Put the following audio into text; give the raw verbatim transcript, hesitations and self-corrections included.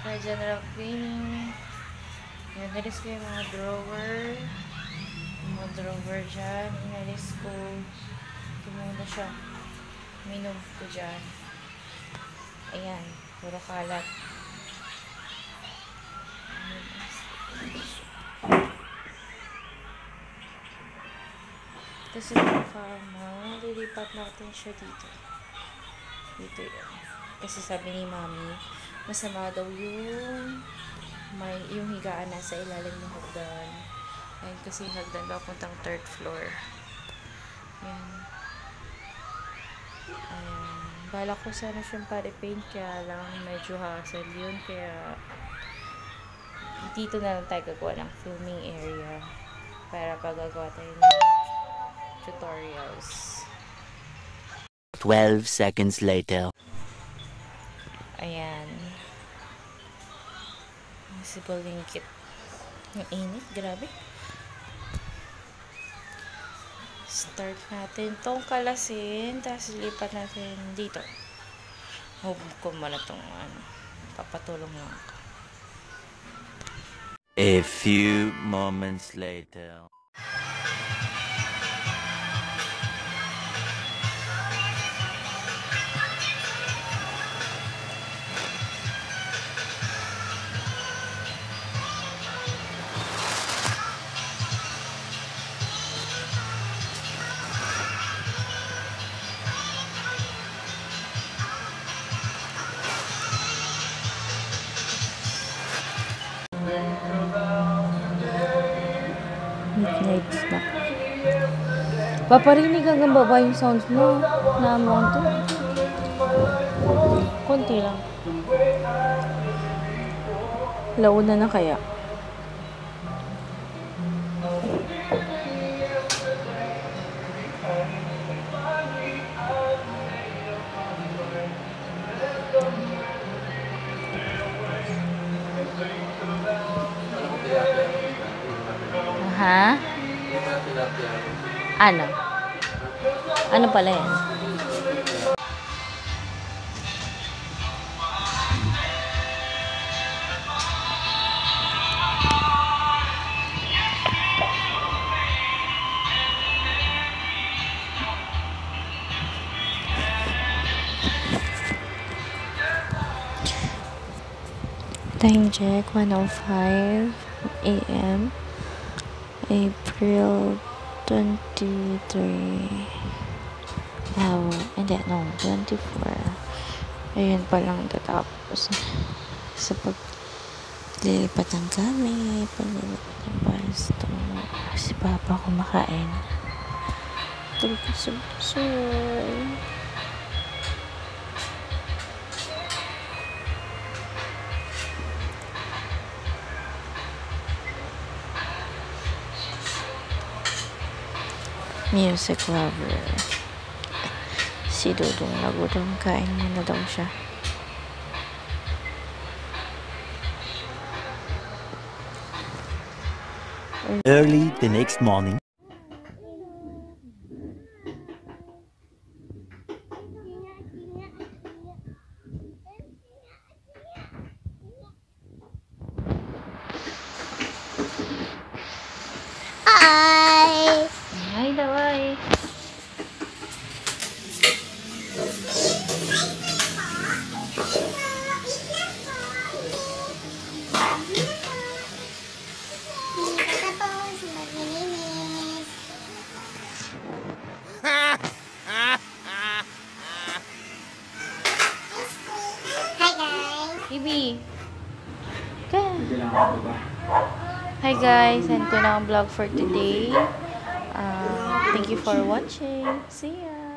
Kaya general cleaning. Yan, nalis ko yung mga drawer. Yung mga drawer dyan. Inalis ko. Ito muna siya. Minove ko dyan. Ayan. Puro kalat. Tapos yung kama, lilipat natin siya dito. Dito yun. Kasi sabi ni Mami, masama daw yung may, yung higaan nasa ilalim ng hagdan. Ayun kasi yung hagdan daw puntang third floor. Yan. Ayan. Balak ko sana siyang pare-paint, kaya lang medyo hassle yun. Kaya dito na lang tayo gagawa ng filming area para pagagawa tayo ng tutorials. twelve seconds later. Ayan. Visible lingkit. Ang init, grabe. Start natin tong kalasin, tapos lipat natin dito. Hubog ko muna tong ano. Papatulong lang ako. A few moments later. Midnight snack. Paparinig hanggang baba yung sounds mo. Naamang to. Konti lang. Launa na kaya. Ha? Ano? Ano pala yan? Time check, one oh five a m April twenty-three. Oh, hindi, no, twenty-four. Ayun pa lang tatapos sa paglilipat ng gamit, paglilipat ng basto. Si Papa kumakain. Tulog ko sa busoy. Music lover. Si Dudong nagudong, kain muna daw siya. Early the next morning. Hi! Hi daw, hi. Bibi. Hi guys, end ko na ang vlog for today. Uh, thank you for watching. See ya!